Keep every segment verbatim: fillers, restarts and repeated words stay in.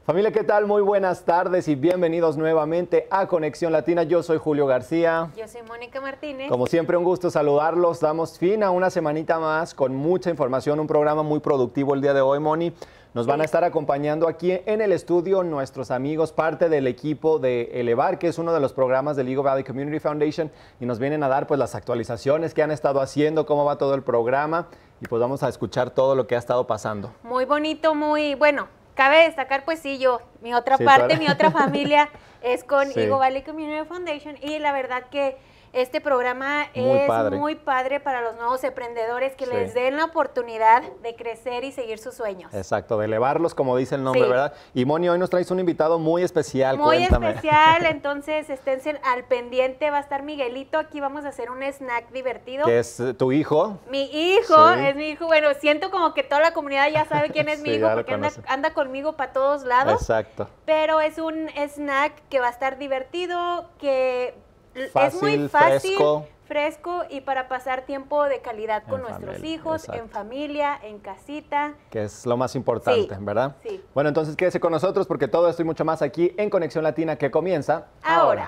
Familia, ¿qué tal? Muy buenas tardes y bienvenidos nuevamente a Conexión Latina. Yo soy Julio García. Yo soy Mónica Martínez. Como siempre, un gusto saludarlos. Damos fin a una semanita más con mucha información, un programa muy productivo el día de hoy, Moni. Nos van a estar acompañando aquí en el estudio nuestros amigos, parte del equipo de Elevar, que es uno de los programas del Eagle Valley Community Foundation, y nos vienen a dar pues las actualizaciones que han estado haciendo, cómo va todo el programa, y pues vamos a escuchar todo lo que ha estado pasando. Muy bonito, muy bueno. Cabe destacar, pues sí, yo, mi otra Sí, parte, claro. mi otra familia es con Sí. Eagle Valley Community Foundation, y la verdad que este programa Muy es padre. muy padre para los nuevos emprendedores que Sí. les den la oportunidad de crecer y seguir sus sueños. Exacto, de elevarlos, como dice el nombre, Sí. ¿verdad? Y Moni, hoy nos traes un invitado muy especial, Muy cuéntame. especial, entonces esténse al pendiente, va a estar Miguelito, aquí vamos a hacer un snack divertido. Que es eh, tu hijo. Mi hijo, Sí. es mi hijo, bueno, siento como que toda la comunidad ya sabe quién es mi Sí, hijo ya lo porque anda, conoce. anda conmigo para todos lados. Exacto. Pero es un snack que va a estar divertido, que l- es Fácil, muy fácil, fresco. fresco y para pasar tiempo de calidad con En nuestros familia, hijos, exacto. en familia, en casita. Que es lo más importante, Sí, ¿verdad? sí. Bueno, entonces quédese con nosotros porque todo esto y mucho más aquí en Conexión Latina que comienza Ahora.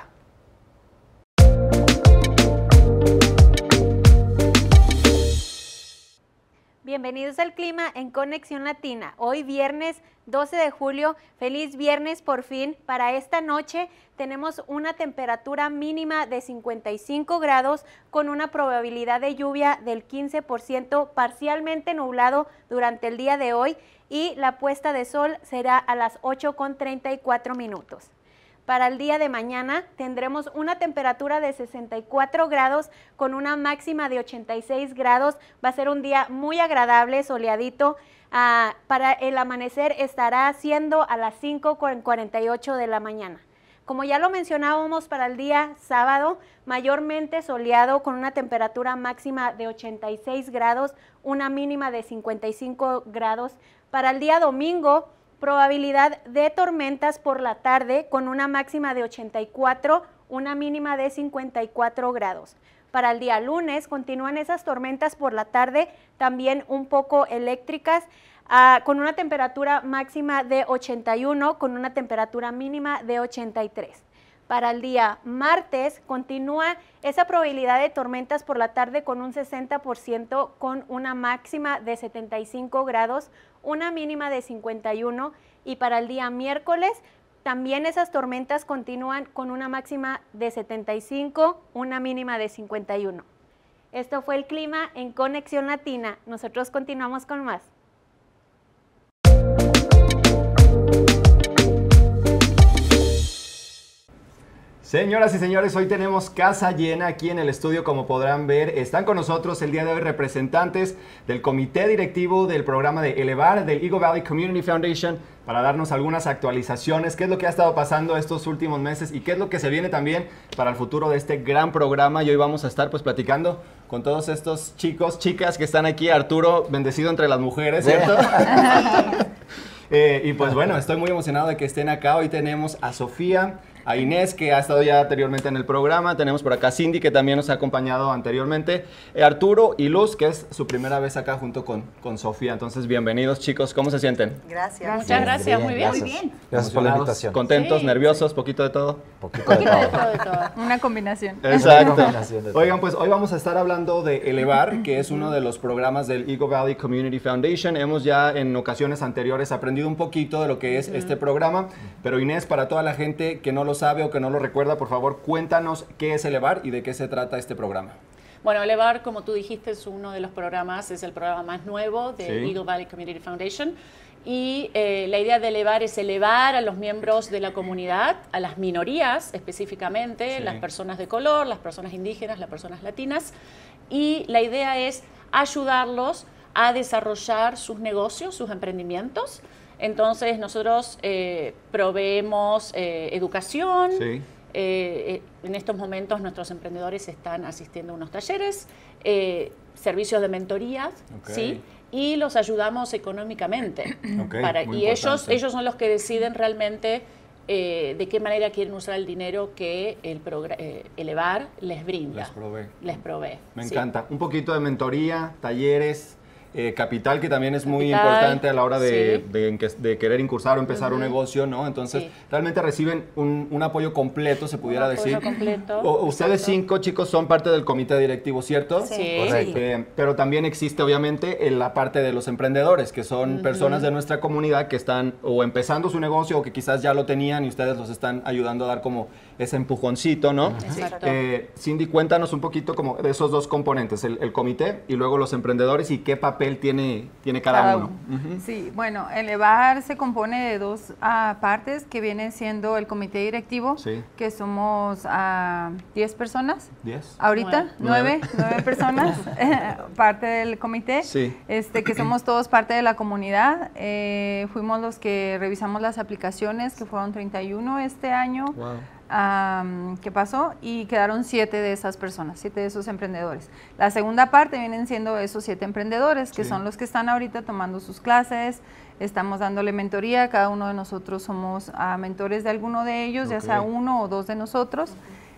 Bienvenidos al clima en Conexión Latina. Hoy viernes doce de julio, feliz viernes por fin. Para esta noche tenemos una temperatura mínima de cincuenta y cinco grados con una probabilidad de lluvia del quince por ciento, parcialmente nublado durante el día de hoy, y la puesta de sol será a las ocho con treinta y cuatro minutos. Para el día de mañana tendremos una temperatura de sesenta y cuatro grados con una máxima de ochenta y seis grados. Va a ser un día muy agradable, soleadito. Ah, para el amanecer estará siendo a las cinco con cuarenta y ocho de la mañana. Como ya lo mencionábamos, para el día sábado, mayormente soleado con una temperatura máxima de ochenta y seis grados, una mínima de cincuenta y cinco grados. Para el día domingo, probabilidad de tormentas por la tarde con una máxima de ochenta y cuatro, una mínima de cincuenta y cuatro grados. Para el día lunes continúan esas tormentas por la tarde, también un poco eléctricas, uh, con una temperatura máxima de ochenta y uno, con una temperatura mínima de ochenta y tres. Para el día martes continúa esa probabilidad de tormentas por la tarde con un sesenta por ciento, con una máxima de setenta y cinco grados, una mínima de cincuenta y uno, y para el día miércoles también esas tormentas continúan con una máxima de setenta y cinco, una mínima de cincuenta y uno. Esto fue el clima en Conexión Latina. Nosotros continuamos con más. Señoras y señores, hoy tenemos casa llena aquí en el estudio, como podrán ver. Están con nosotros el día de hoy representantes del comité directivo del programa de Elevar, del Eagle Valley Community Foundation, para darnos algunas actualizaciones, qué es lo que ha estado pasando estos últimos meses y qué es lo que se viene también para el futuro de este gran programa. Y hoy vamos a estar pues platicando con todos estos chicos, chicas que están aquí. Arturo, bendecido entre las mujeres, ¿cierto? eh, y pues bueno, estoy muy emocionado de que estén acá. Hoy tenemos a Sofía, a Inés, que ha estado ya anteriormente en el programa. Tenemos por acá a Cindy, que también nos ha acompañado anteriormente. Eh, Arturo y Luz, que es su primera vez acá junto con, con Sofía. Entonces, bienvenidos, chicos. ¿Cómo se sienten? Gracias. Muchas gracias, muy bien. Muy Muy bien. Gracias por la ¿Emocionados? invitación. ¿Contentos? Sí, ¿Nerviosos? ¿Poquito de todo? Poquito de De todo, todo. de todo. Una combinación. Exacto. combinación de todo. Oigan, pues hoy vamos a estar hablando de Elevar, que es uno de los programas del Eagle Valley Community Foundation. Hemos ya en ocasiones anteriores aprendido un poquito de lo que es este programa, pero Inés, para toda la gente que no lo sabe o que no lo recuerda, por favor, cuéntanos qué es Elevar y de qué se trata este programa. Bueno, Elevar, como tú dijiste, es uno de los programas, es el programa más nuevo de Sí. Eagle Valley Community Foundation. Y eh, la idea de Elevar es elevar a los miembros de la comunidad, a las minorías específicamente, Sí. las personas de color, las personas indígenas, las personas latinas. Y la idea es ayudarlos a desarrollar sus negocios, sus emprendimientos. Entonces, nosotros eh, proveemos eh, educación. Sí. Eh, en estos momentos nuestros emprendedores están asistiendo a unos talleres, eh, servicios de mentoría, Ok. ¿sí? Y los ayudamos económicamente. Ok, para, muy y ellos, importante. ellos son los que deciden realmente eh, de qué manera quieren usar el dinero que el progra- eh, Elevar les brinda. Les provee. Les provee. Me sí. encanta. Un poquito de mentoría, talleres. eh, capital, que también es muy Capital, importante a la hora de, sí. de, de, de querer incursar o empezar Uh-huh. un negocio, ¿no? Entonces, Sí. realmente reciben un, un apoyo completo, se pudiera Un apoyo decir. completo, O, ustedes exacto. cinco chicos son parte del comité directivo, ¿cierto? Sí. Correcto. Eh, pero también existe obviamente en la parte de los emprendedores, que son Ujú. personas de nuestra comunidad que están o empezando su negocio o que quizás ya lo tenían y ustedes los están ayudando a dar como ese empujoncito, ¿no? Exacto. Eh, Cindy, cuéntanos un poquito como de esos dos componentes, el, el comité y luego los emprendedores y qué papel tiene, tiene cada, Cada uno. uno. Ujú. Sí, bueno, el EVAR se compone de dos ah, partes que vienen siendo el comité directivo, Sí. que somos a diez personas. ¿Diez? Ahorita, Nueve. nueve, nueve personas, parte del comité, Sí. este, que somos todos parte de la comunidad. Eh, fuimos los que revisamos las aplicaciones, que fueron treinta y uno este año. Wow. Um, que pasó y quedaron siete de esas personas, siete de esos emprendedores. La segunda parte vienen siendo esos siete emprendedores, que Sí. son los que están ahorita tomando sus clases, estamos dándole mentoría, cada uno de nosotros somos uh, mentores de alguno de ellos, ya Ok. sea uno o dos de nosotros,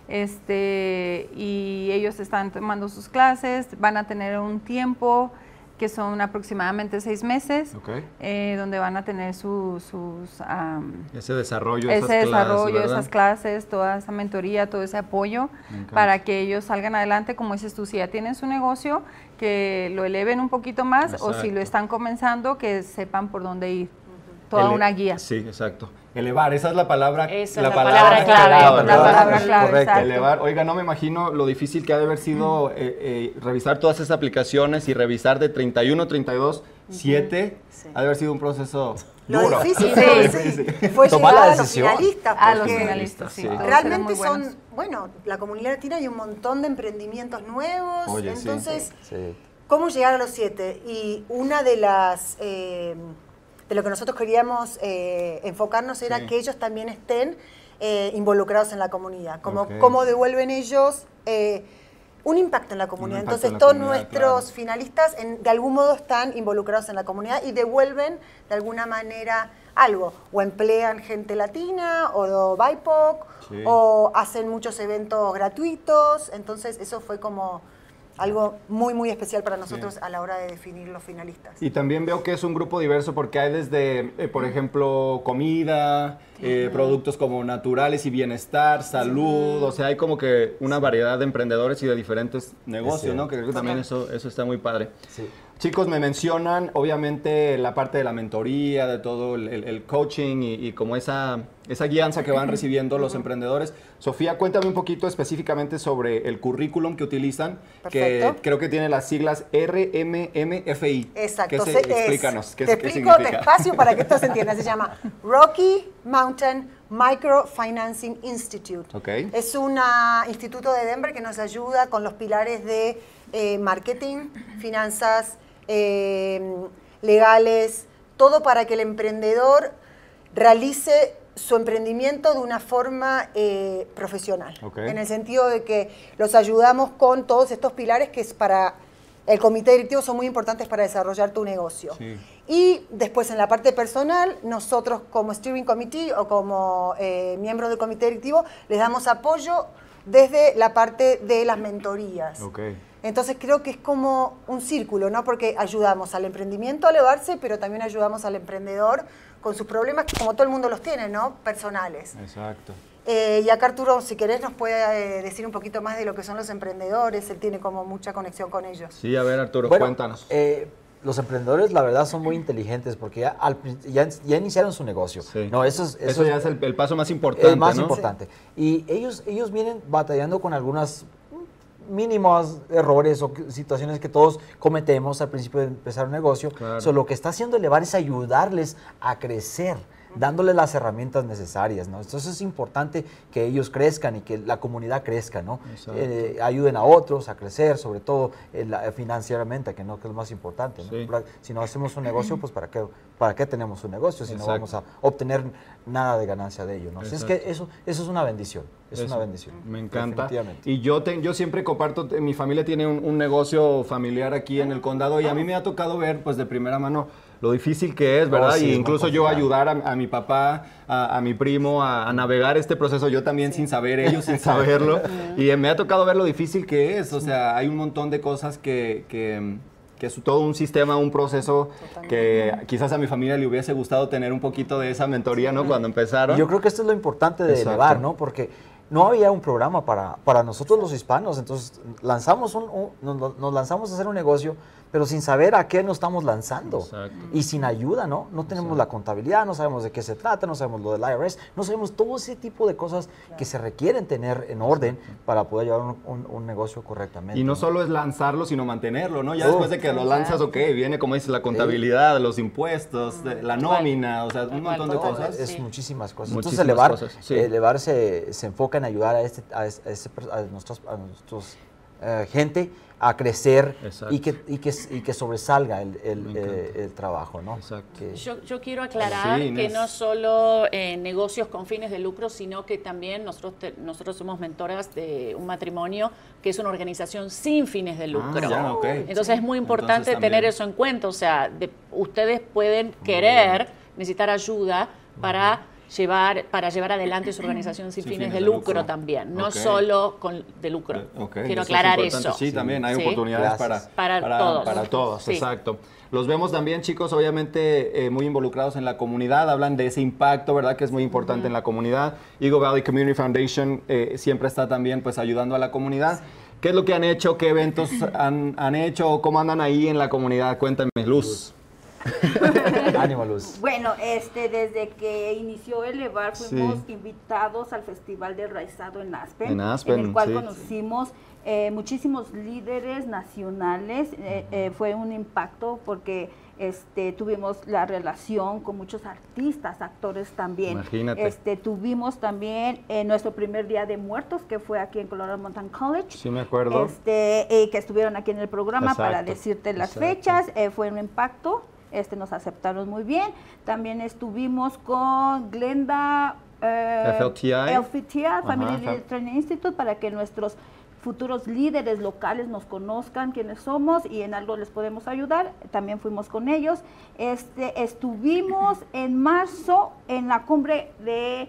este, y ellos están tomando sus clases, van a tener un tiempo que son aproximadamente seis meses, Ok. eh, donde van a tener su- sus... um, Ese desarrollo, ese esas clases, desarrollo, ¿verdad? esas clases, toda esa mentoría, todo ese apoyo Me encanta. para que ellos salgan adelante, como dices tú, si ya tienen su negocio, que lo eleven un poquito más o si Exacto. lo están comenzando, que sepan por dónde ir. Toda Ele- una guía. Sí, exacto. Elevar, esa es la palabra, Esa es la palabra clave. ¿verdad? La palabra clave, Correcto. exacto. Elevar, oiga, no me imagino lo difícil que ha de haber sido eh, eh, revisar todas esas aplicaciones y revisar de treinta y uno, treinta y dos, siete. Sí. Ha de haber sido un proceso Lo duro. difícil Sí. fue, Sí. fue Tomar llegar la a los decisión. finalistas. A los porque finalistas, sí. Sí. todos Realmente eran muy buenos. son, bueno, la comunidad latina hay un montón de emprendimientos nuevos, Oye, sí. entonces, Sí. ¿cómo llegar a los siete? Y una de las, eh, de lo que nosotros queríamos eh, enfocarnos era Sí. que ellos también estén eh, involucrados en la comunidad, como Ok. cómo devuelven ellos eh, un impacto en la comunidad. impacto Entonces en la todos comunidad, nuestros claro. finalistas en- de algún modo están involucrados en la comunidad y devuelven de alguna manera algo, o emplean gente latina, o B I P O C, Sí. o hacen muchos eventos gratuitos, entonces eso fue como algo muy, muy especial para nosotros Sí. a la hora de definir los finalistas. Y también veo que es un grupo diverso porque hay desde, eh, por ejemplo, comida, eh, productos como naturales y bienestar, salud, o sea, hay como que una variedad de emprendedores y de diferentes negocios, ¿no? Que creo que también eso, eso está muy padre. Sí. Chicos, me mencionan obviamente la parte de la mentoría, de todo el, el- el coaching y, y como esa, esa guianza que van recibiendo los emprendedores. Sofía, cuéntame un poquito específicamente sobre el currículum que utilizan, que Perfecto. creo que tiene las siglas R M M F I. Exacto. ¿Qué se- se- es- explícanos, ¿qué, te qué explico significa? despacio para que esto se entienda. Se llama Rocky Mountain Microfinancing Institute. Ok. Es un instituto de Denver que nos ayuda con los pilares de eh, marketing, finanzas, eh, legales, todo para que el emprendedor realice su emprendimiento de una forma eh, profesional. Ok. En el sentido de que los ayudamos con todos estos pilares que es para el comité directivo, son muy importantes para desarrollar tu negocio. Sí. Y después en la parte personal, nosotros como Steering Committee o como eh, miembros del comité directivo, les damos apoyo desde la parte de las mentorías. Ok. Entonces creo que es como un círculo, ¿no? Porque ayudamos al emprendimiento a elevarse, pero también ayudamos al emprendedor con sus problemas, que como todo el mundo los tiene, ¿no? Personales. Exacto. Eh, y acá Arturo, si querés, nos puede eh, decir un poquito más de lo que son los emprendedores. Él tiene como mucha conexión con ellos. Sí, a ver, Arturo, Bueno, cuéntanos. eh, los emprendedores, la verdad, son muy inteligentes porque ya, al prin- ya, ya iniciaron su negocio. Sí. No, eso es, Eso, ya es el, el paso más importante, el más ¿no? importante. Y ellos, ellos vienen batallando con algunas mínimos errores o que- situaciones que todos cometemos al principio de empezar un negocio. Claro. So, lo que está haciendo Elevar es ayudarles a crecer, dándoles las herramientas necesarias, ¿no? Entonces es importante que ellos crezcan y que la comunidad crezca, ¿no? Exacto. Eh, ayuden a otros a crecer, sobre todo eh, la- financieramente, que no que es lo más importante, ¿no? Sí. Pra- Si no hacemos un negocio, pues ¿para qué, para qué tenemos un negocio si Exacto. no vamos a obtener nada de ganancia de ello, ¿no? Así es que Exacto. eso, eso es una bendición, es Eso, una bendición. Me encanta. Definitivamente. Y yo, te- yo siempre comparto, eh, mi familia tiene un, un negocio familiar aquí en el condado y a mí me ha tocado ver pues de primera mano lo difícil que es, ¿verdad? Oh, sí, y es muy incluso yo complicado. ayudar a, a mi papá, a, a mi primo a, a navegar este proceso, yo también sin saber, ellos sin saberlo. Y eh, me ha tocado ver lo difícil que es, o sea, hay un montón de cosas que... que que es todo un sistema, un proceso Totalmente. que quizás a mi familia le hubiese gustado tener un poquito de esa mentoría, ¿no? Cuando empezaron. Yo creo que esto es lo importante de Exacto. elevar, ¿no? Porque no había un programa para, para nosotros los hispanos, entonces lanzamos un, un- nos, nos lanzamos a hacer un negocio, pero sin saber a qué nos estamos lanzando. Exacto. Y sin ayuda, ¿no? No tenemos la contabilidad, no sabemos de qué se trata, no sabemos lo del I R S, no sabemos todo ese tipo de cosas que se requieren tener en orden para poder llevar un, un- un negocio correctamente. Y no solo es lanzarlo, sino mantenerlo, ¿no? Ya Oh. después de que lo lanzas, ok, viene como dices la contabilidad, los impuestos, de- la nómina, o sea, un Tal montón cual, de todo. cosas. Es Sí. muchísimas cosas. Muchísimas Entonces elevar, cosas, sí. elevar se, se enfoca en ayudar a, este, a, ese- a ese per- a nuestros, a nuestros eh, gente a crecer Exacto. y que, y, que, y que sobresalga el, el, Me encanta. eh, el trabajo, ¿no? Exacto. Que- Yo, yo quiero aclarar Sí, que Inés. no solo eh, negocios con fines de lucro, sino que también nosotros, te- nosotros somos mentoras de un matrimonio que es una organización sin fines de lucro. Ah, ya, ok. Entonces es muy importante Entonces, tener también. eso en cuenta. O sea, de- ustedes pueden querer, necesitar ayuda para llevar, para llevar adelante su organización sin, fines, de lucro, también, no Ok. solo con de lucro. Ok, Quiero eso es a la comunidad. ¿Qué es lo que han hecho? ¿Qué eventos han, han hecho? ¿Cómo andan ahí en la comunidad? Cuéntame, Luz. Ánimo, Luz. Bueno, este, desde que inició Elevar fuimos Sí. invitados al Festival del Raizado en Aspen, En Aspen, el cual sí. conocimos eh, muchísimos líderes nacionales. Eh, eh, fue un impacto porque este, tuvimos la relación con muchos artistas, actores también. Imagínate. Este, tuvimos también eh, nuestro primer Día de Muertos, que fue aquí en Colorado Mountain College. Sí, me acuerdo. Este, eh, que estuvieron aquí en el programa para Exacto, decirte las exacto. fechas. Eh, fue un impacto. Este, nos aceptaron muy bien. También estuvimos con Glenda eh, F L T I. F L T I, Family Ajá, Leader Training Institute, para que nuestros futuros líderes locales nos conozcan quiénes somos y en algo les podemos ayudar. También fuimos con ellos. Este, estuvimos en marzo en la cumbre de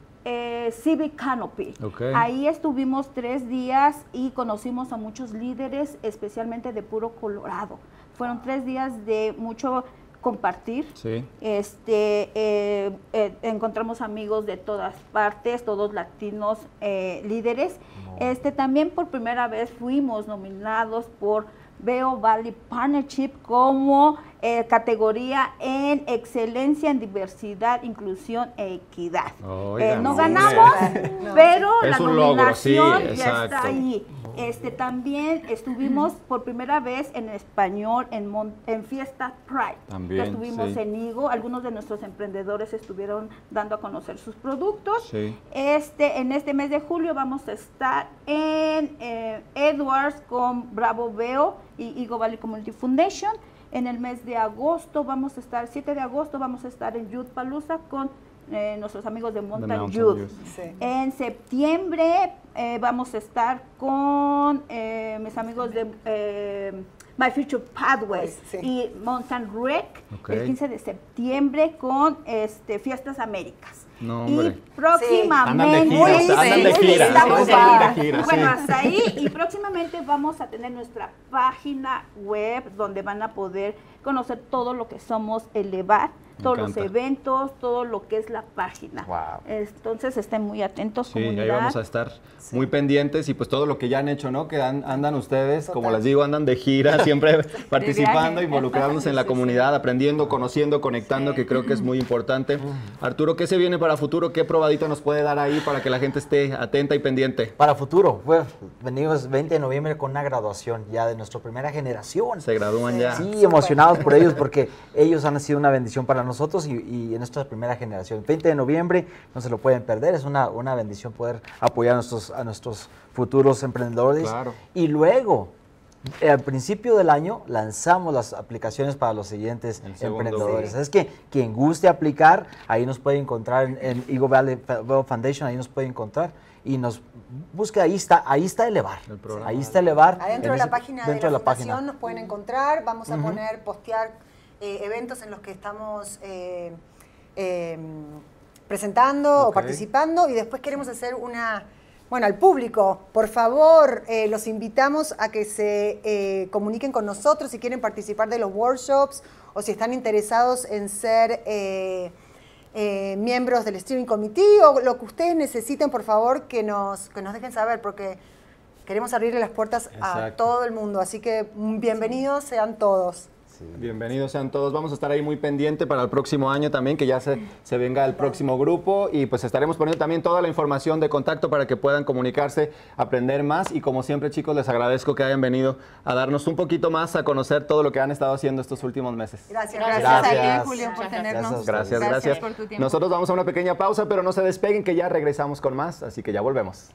eh, Civic Canopy. Ok. Ahí estuvimos tres días y conocimos a muchos líderes, especialmente de puro Colorado. Fueron tres días de mucho compartir. Sí. Este, eh, eh, encontramos amigos de todas partes, todos latinos eh, líderes. Este, también por primera vez fuimos nominados por Veo Valley Partnership como eh, categoría en excelencia en diversidad, inclusión e equidad. Oigan, Eh, no hombre. ganamos, pero Es la un logro, sí, nominación ya exacto. está ahí. Este, también estuvimos por primera vez en español en, Mon- en Fiesta Pride. También, Ya estuvimos sí. en Igo, algunos de nuestros emprendedores estuvieron dando a conocer sus productos. Sí. Este, en este mes de julio vamos a estar en eh, Edwards con Bravo Veo y Eagle Valley Community Foundation. En el mes de agosto vamos a estar, siete de agosto vamos a estar en Youth Palooza con eh, nuestros amigos de Mountain, Mountain Youth. Youth. Sí. En septiembre eh, vamos a estar con eh, mis amigos de eh, My Future Pathways Sí. y Mountain Rec Ok. el quince de septiembre con este, Fiestas Américas. No, hombre. Y próximamente... Andan de gira, Sí, andan de sí, gira, estamos ¿no? de Andan gira. de gira, Bueno, sí. hasta ahí. Y próximamente vamos a tener nuestra página web donde van a poder conocer todo lo que somos Elevar, Me todos los encanta. eventos, todo lo que es la página. Wow. Entonces estén muy atentos, Sí, ahí comunidad. vamos a estar muy pendientes y pues todo lo que ya han hecho, ¿no? Que an- andan ustedes, como Total. les digo, andan de gira, siempre participando, viaje. involucrándose en la Sí, comunidad, aprendiendo, conociendo, conectando, que creo que es muy importante. Arturo, ¿qué se viene para futuro? ¿Qué probadita nos puede dar ahí para que la gente esté atenta y pendiente? Para futuro, pues, venimos veinte de noviembre con una graduación ya de nuestra primera generación. Se gradúan ya. Sí, emocionados por ellos porque ellos han sido una bendición para nosotros y, y en nuestra primera generación. veinte de noviembre, no se lo pueden perder, es una, una bendición poder apoyar a nuestros, a nuestros futuros emprendedores. Claro. Y luego, eh, al principio del año, lanzamos las aplicaciones para los siguientes El segundo. emprendedores. Sí. Es que quien guste aplicar, ahí nos puede encontrar en, en Eagle Valley Foundation, ahí nos puede encontrar. Y nos busque, ahí está, ahí está Elevar. El programa. Ahí está Elevar. Adentro en de la ese- página dentro de la, de la página. fundación nos pueden encontrar, vamos a poner, postear eh, eventos en los que estamos eh, eh, presentando Ok. o participando y después queremos hacer una bueno, al público, por favor, eh, los invitamos a que se eh, comuniquen con nosotros si quieren participar de los workshops o si están interesados en ser eh, eh, miembros del Steering Committee o lo que ustedes necesiten, por favor, que nos, que nos dejen saber, porque queremos abrirle las puertas Exacto. a todo el mundo. Así que bienvenidos sean todos. Sí. Bienvenidos sean todos. Vamos a estar ahí muy pendiente para el próximo año también, que ya se, se venga el próximo grupo y pues estaremos poniendo también toda la información de contacto para que puedan comunicarse, aprender más y como siempre, chicos, les agradezco que hayan venido a darnos un poquito más a conocer todo lo que han estado haciendo estos últimos meses. Gracias. Gracias, Gracias. a ti, Julio, por Muchas tenernos. gracias. Gracias, gracias. por tu tiempo. Nosotros vamos a una pequeña pausa, pero no se despeguen que ya regresamos con más, así que ya volvemos.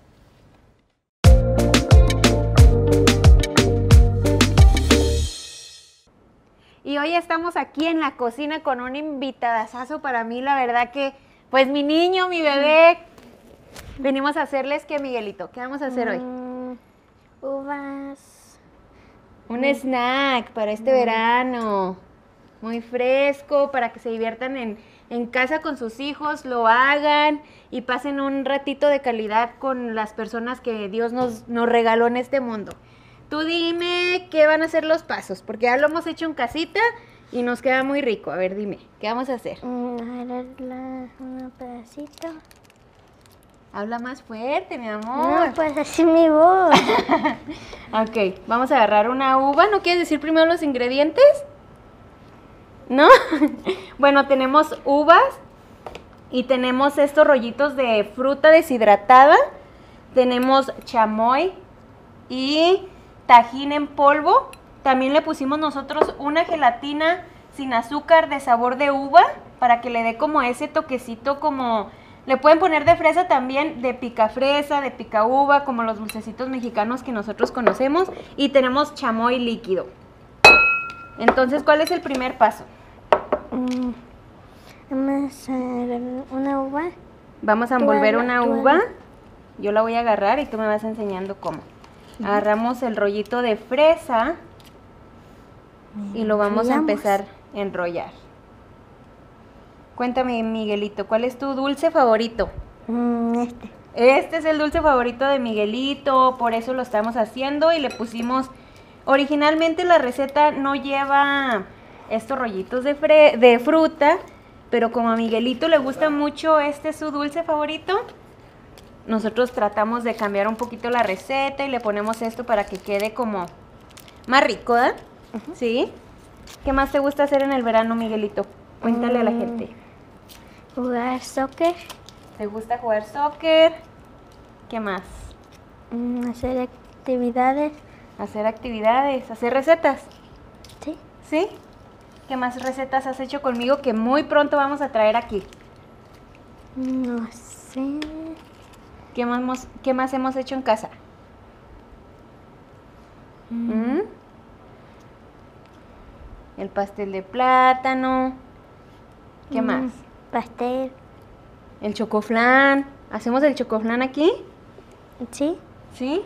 Y hoy estamos aquí en la cocina con un invitadazazo para mí, la verdad que, pues mi niño, mi bebé, venimos a hacerles, ¿qué, Miguelito? ¿Qué vamos a hacer hoy? Mm, uvas. Un snack para este verano, muy fresco, para que se diviertan en, en casa con sus hijos, lo hagan y pasen un ratito de calidad con las personas que Dios nos, nos regaló en este mundo. Tú dime qué van a ser los pasos, porque ya lo hemos hecho en casita y nos queda muy rico. A ver, dime, ¿qué vamos a hacer? Mm, agarrarla un pedacito. Habla más fuerte, mi amor. No, pues así mi voz. Ok, vamos a agarrar una uva. ¿No quieres decir primero los ingredientes? ¿No? Bueno, tenemos uvas y tenemos estos rollitos de fruta deshidratada. Tenemos chamoy y tajín en polvo. También le pusimos nosotros una gelatina sin azúcar de sabor de uva para que le dé como ese toquecito como... Le pueden poner de fresa también, de picafresa, de pica uva, como los dulcecitos mexicanos que nosotros conocemos. Y tenemos chamoy líquido. Entonces, ¿cuál es el primer paso? Mm, vamos a agarrar una uva. Vamos a Tú envolver agarra- una tú uva. agarra. Yo la voy a agarrar y tú me vas enseñando cómo. Agarramos el rollito de fresa y lo vamos a Enrollamos. empezar a enrollar. Cuéntame, Miguelito, ¿cuál es tu dulce favorito? Mm, este. Este es el dulce favorito de Miguelito, por eso lo estamos haciendo y le pusimos... Originalmente la receta no lleva estos rollitos de, fre- de fruta, pero como a Miguelito le gusta mucho este su dulce favorito, nosotros tratamos de cambiar un poquito la receta y le ponemos esto para que quede como más rico, ¿verdad? ¿Sí? ¿Qué más te gusta hacer en el verano, Miguelito? Cuéntale a la Mm. gente. Jugar soccer. ¿Te gusta jugar soccer? ¿Qué más? Mm, hacer actividades. Hacer actividades, hacer recetas. Sí. ¿Sí? ¿Qué más recetas has hecho conmigo que muy pronto vamos a traer aquí? No sé. ¿Qué más, hemos- qué más hemos hecho en casa? ¿Mm? El pastel de plátano. ¿Qué Mm, más? Pastel. El chocoflán. ¿Hacemos el chocoflán aquí? Sí. ¿Sí?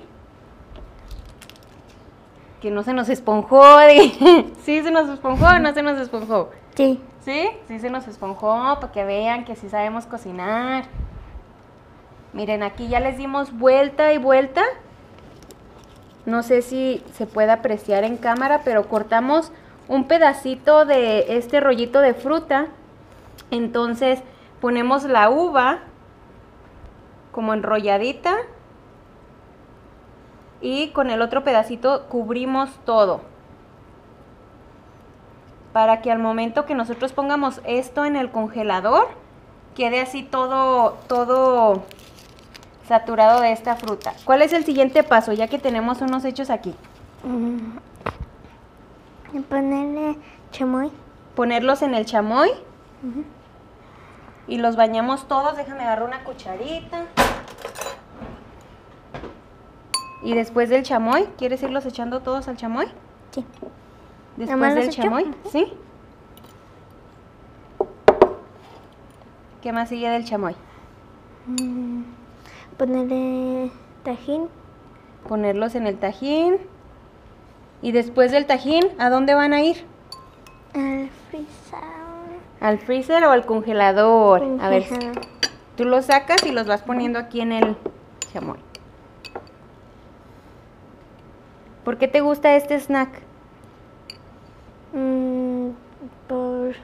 Que no se nos esponjó. di- ¿Sí se nos esponjó o no se nos esponjó? Sí. ¿Sí? Sí se nos esponjó para que vean que sí sabemos cocinar. Miren, aquí ya les dimos vuelta y vuelta. No sé si se puede apreciar en cámara, pero cortamos un pedacito de este rollito de fruta. Entonces ponemos la uva como enrolladita y con el otro pedacito cubrimos todo. Para que al momento que nosotros pongamos esto en el congelador, quede así todo, todo saturado de esta fruta. ¿Cuál es el siguiente paso, ya que tenemos unos hechos aquí? Mm, y ponerle chamoy. Ponerlos en el chamoy. Y los bañamos todos. Déjame agarrar una cucharita. Y después del chamoy, ¿quieres irlos echando todos al chamoy? Sí. Después ¿Nomás del los echo? chamoy, Ujú. ¿sí? ¿Qué más sigue del chamoy? Mm, ponerle tajín. Ponerlos en el tajín. Y después del tajín, ¿a dónde van a ir? Al freezer. ¿Al freezer o al congelador? A ver, Congelador. tú los sacas y los vas poniendo aquí en el chamoy. ¿Por qué te gusta este snack? Mm, por...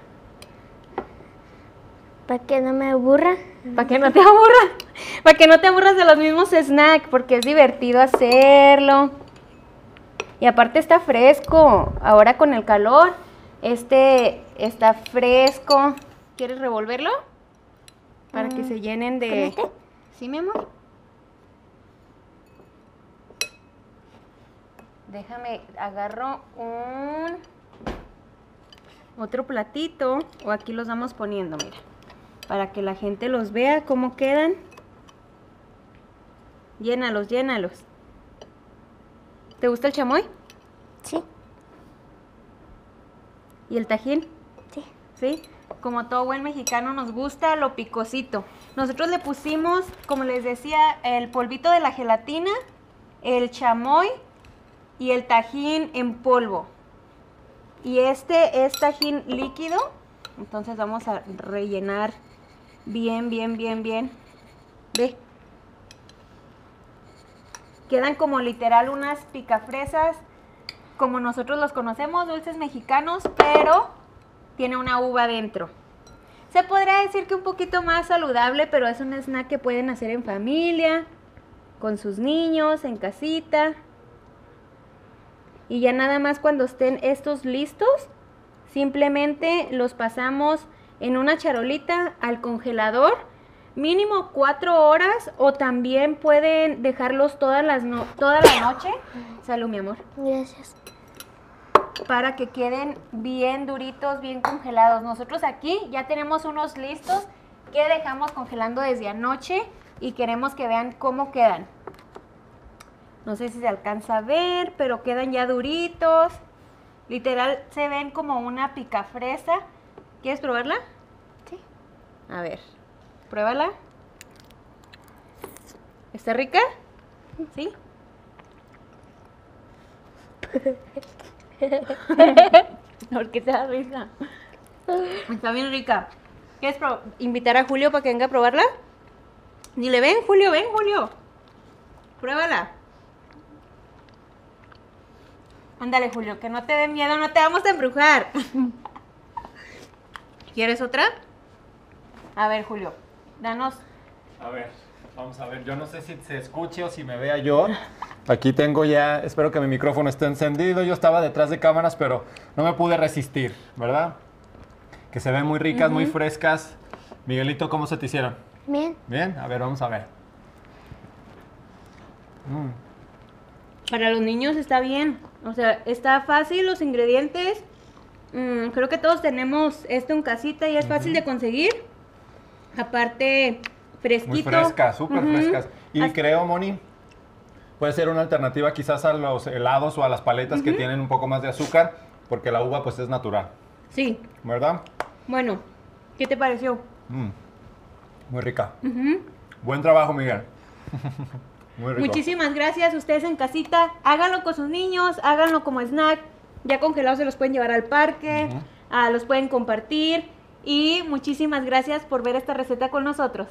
Para que no me aburra. Para que no te aburras. Para que no te aburras de los mismos snacks, porque es divertido hacerlo. Y aparte está fresco. Ahora con el calor, este está fresco. ¿Quieres revolverlo? Para que se llenen de... ¿Con este? ¿Sí, mi amor? Déjame, agarro un... otro platito, o aquí los vamos poniendo, mira. Para que la gente los vea cómo quedan. Llénalos, llénalos. ¿Te gusta el chamoy? Sí. ¿Y el tajín? Sí. ¿Sí? Como todo buen mexicano nos gusta lo picosito. Nosotros le pusimos, como les decía, el polvito de la gelatina, el chamoy y el tajín en polvo. Y este es tajín líquido, entonces vamos a rellenar bien, bien, bien, bien. Ve. Quedan como literal unas picafresas, como nosotros los conocemos, dulces mexicanos, pero tiene una uva dentro. Se podría decir que un poquito más saludable, pero es un snack que pueden hacer en familia, con sus niños, en casita. Y ya nada más cuando estén estos listos, simplemente los pasamos en una charolita al congelador, mínimo cuatro horas, o también pueden dejarlos todas las no toda la noche. Salud, mi amor. Gracias. Para que queden bien duritos, bien congelados. Nosotros aquí ya tenemos unos listos que dejamos congelando desde anoche y queremos que vean cómo quedan. No sé si se alcanza a ver, pero quedan ya duritos. Literal, se ven como una picafresa. ¿Quieres probarla? Sí. A ver, pruébala. ¿Está rica? ¿Sí? ¿Por qué te da risa? Está bien rica. ¿Quieres invitar a Julio para que venga a probarla? Dile, ven Julio, ven Julio. Pruébala. Ándale, Julio, que no te dé miedo, no te vamos a embrujar. ¿Quieres otra? A ver, Julio, danos. A ver, vamos a ver. Yo no sé si se escuche o si me vea yo. Aquí tengo ya, espero que mi micrófono esté encendido. Yo estaba detrás de cámaras, pero no me pude resistir, ¿verdad? Que se ven muy ricas, uh-huh. muy frescas. Miguelito, ¿cómo se te hicieron? Bien. Bien, a ver, vamos a ver. Mm. Para los niños está bien. O sea, está fácil los ingredientes. Mm, creo que todos tenemos esto en casita y es uh-huh. fácil de conseguir. Aparte, fresquito. Muy frescas, súper uh-huh. frescas. Y Hasta creo, Moni, puede ser una alternativa quizás a los helados o a las paletas uh-huh. que tienen un poco más de azúcar, porque la uva pues es natural. Sí. ¿Verdad? Bueno, ¿qué te pareció? Mm, muy rica. Uh-huh. Buen trabajo, Miguel. Muy rico. Muchísimas gracias. Ustedes en casita, háganlo con sus niños, háganlo como snack. Ya congelados se los pueden llevar al parque, uh-huh. ah, los pueden compartir. Y muchísimas gracias por ver esta receta con nosotros.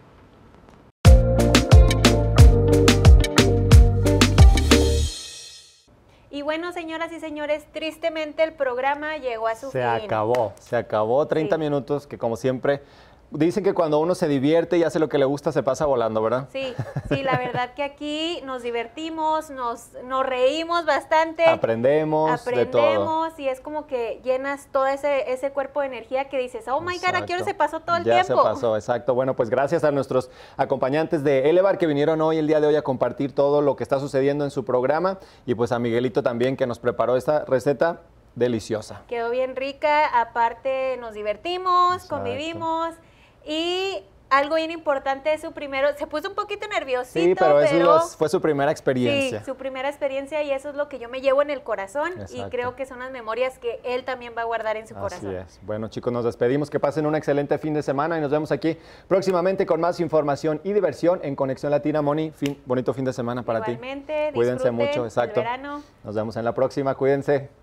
Y bueno, señoras y señores, tristemente el programa llegó a su se fin. Se acabó, se acabó. treinta sí. minutos que como siempre... Dicen que cuando uno se divierte y hace lo que le gusta, se pasa volando, ¿verdad? Sí, sí, la verdad que aquí nos divertimos, nos, nos reímos bastante. Aprendemos, Aprendemos de todo. Y es como que llenas todo ese, ese cuerpo de energía que dices, oh my God, ¿a qué hora se pasó todo el ya tiempo? Ya se pasó, exacto. Bueno, pues gracias a nuestros acompañantes de Elevar que vinieron hoy, el día de hoy, a compartir todo lo que está sucediendo en su programa. Y pues a Miguelito también, que nos preparó esta receta deliciosa. Quedó bien rica, aparte nos divertimos, exacto. convivimos. Y algo bien importante es su primero, se puso un poquito nerviosito, sí, pero, pero eso fue su primera experiencia. Sí, su primera experiencia y eso es lo que yo me llevo en el corazón. Exacto. Y creo que son las memorias que él también va a guardar en su Así corazón. Es. Bueno, chicos, nos despedimos, que pasen un excelente fin de semana y nos vemos aquí próximamente con más información y diversión en Conexión Latina. Moni, fin, bonito fin de semana para Igualmente, ti. Cuídense mucho, exacto. el verano. Nos vemos en la próxima, cuídense.